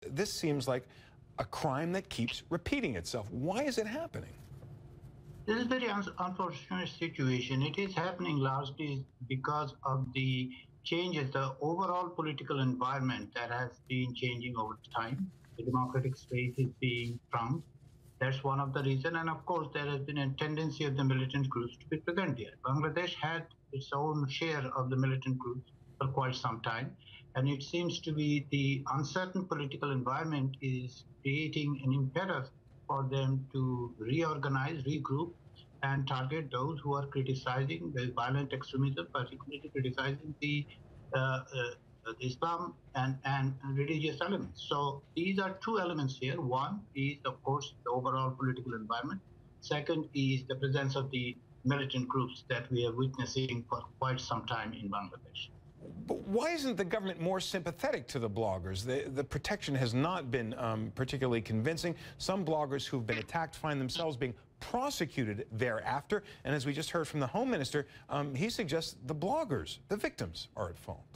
this seems like a crime that keeps repeating itself. Why is it happening? This is a very unfortunate situation. It is happening largely because of the changes, the overall political environment that has been changing over time. The democratic space is being shrunk. That's one of the reasons. And of course, there has been a tendency of the militant groups to be present here. Bangladesh had its own share of the militant groups for quite some time. And it seems to be the uncertain political environment is creating an impetus for them to reorganize, regroup, and target those who are criticizing the violent extremism, particularly criticizing the Islam and religious elements. So these are two elements here. One is, of course, the overall political environment. Second is the presence of the militant groups that we are witnessing for quite some time in Bangladesh. But why isn't the government more sympathetic to the bloggers? The protection has not been particularly convincing. Some bloggers who've been attacked find themselves being prosecuted thereafter. And as we just heard from the Home Minister, he suggests the bloggers, the victims, are at fault.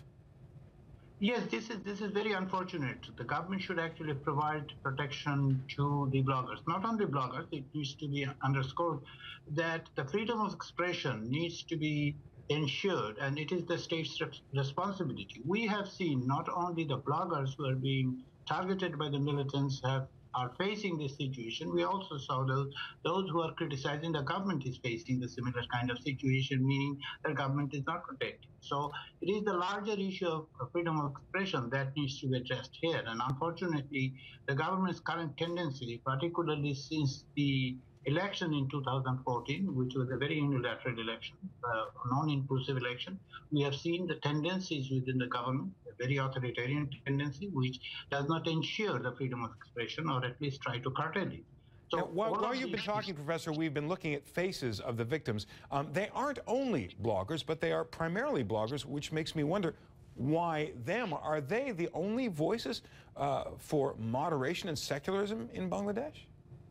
Yes, this is very unfortunate. The government should actually provide protection to the bloggers. Not only bloggers, it needs to be underscored that the freedom of expression needs to be ensured, and it is the state's responsibility. We have seen not only the bloggers who are being targeted by the militants are facing this situation. We also saw those who are criticizing the government is facing the similar kind of situation, meaning the government is not protecting. So it is the larger issue of freedom of expression that needs to be addressed here. And unfortunately, the government's current tendency, particularly since the election in 2014, which was a very unilateral election, non-inclusive election, we have seen the tendencies within the government, a very authoritarian tendency, which does not ensure the freedom of expression, or at least try to curtail it. So now, while you've been talking, Professor, we've been looking at faces of the victims. They aren't only bloggers, but they are primarily bloggers, which makes me wonder, why them? Are they the only voices for moderation and secularism in Bangladesh?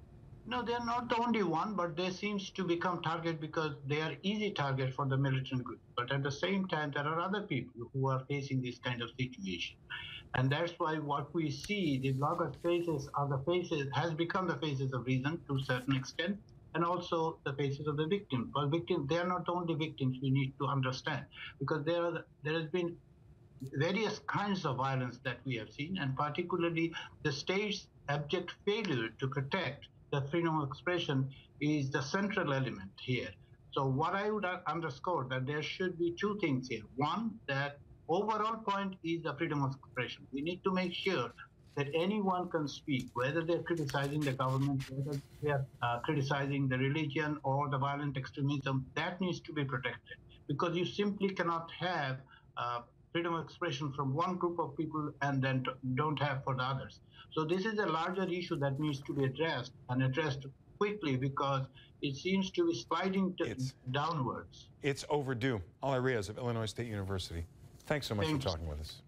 No, they're not the only one, but they seems to become target because they are easy target for the militant group. But at the same time, there are other people who are facing this kind of situation. And that's why what we see, the bloggers' faces are the faces, has become the faces of reason to a certain extent, and also the faces of the victims. But victims, they are not the only victims we need to understand, because there has been various kinds of violence that we have seen, and particularly the state's abject failure to protect the freedom of expression is the central element here. So what I would underscore that there should be two things here. One, that overall point is the freedom of expression. We need to make sure that anyone can speak, whether they're criticizing the government, whether they're criticizing the religion or the violent extremism, that needs to be protected. Because you simply cannot have freedom of expression from one group of people and then don't have for the others. So this is a larger issue that needs to be addressed, and addressed quickly, because it seems to be sliding downwards. It's overdue. Riaz of Illinois State University. Thanks so much for talking with us.